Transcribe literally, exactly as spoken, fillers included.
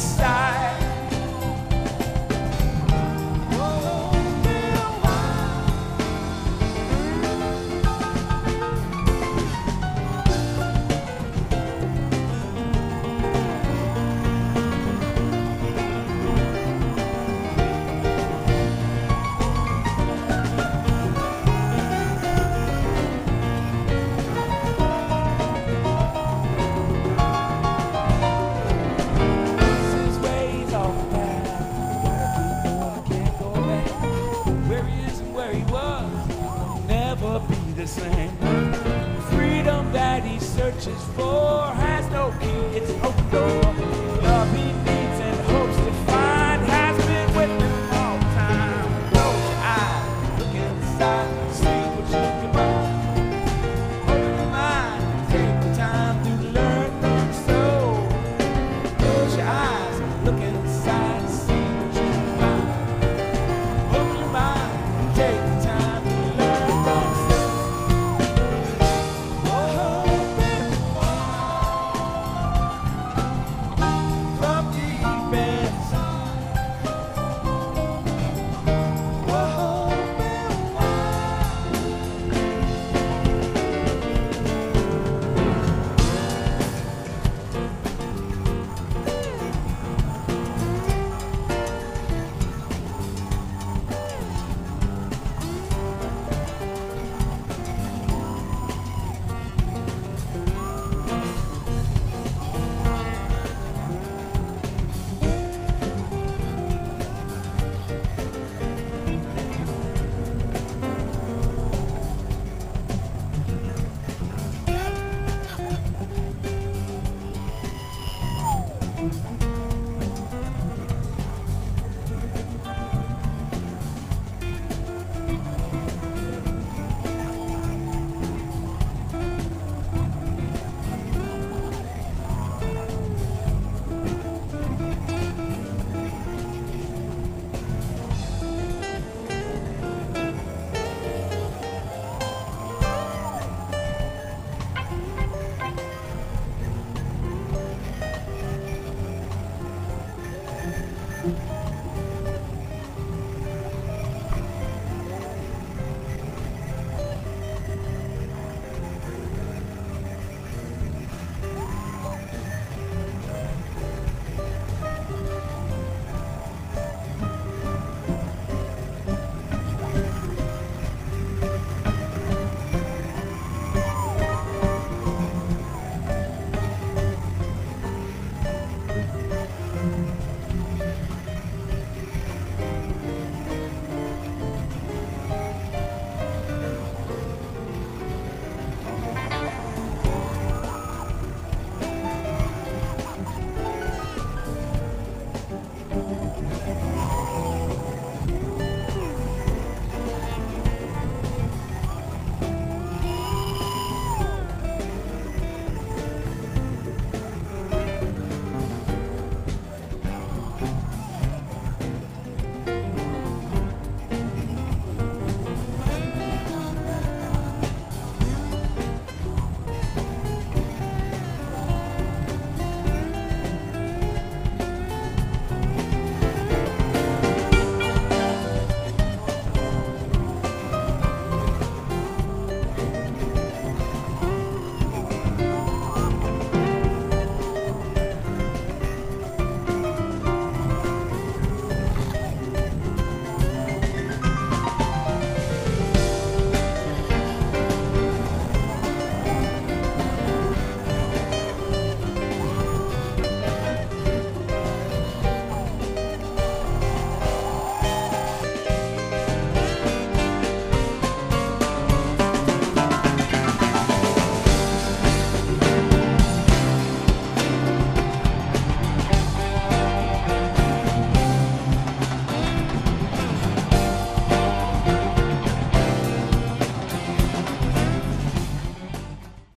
inside. The same freedom that he searches for has no key, it's open door. Love he needs and hopes to find has been with him all the time. Close your eyes, look inside, see what you can find. Open your mind, take the time to learn from the soul. Close your eyes, look inside, see what you can find. Open your mind, take the time to learn from the soul. Mm-hmm.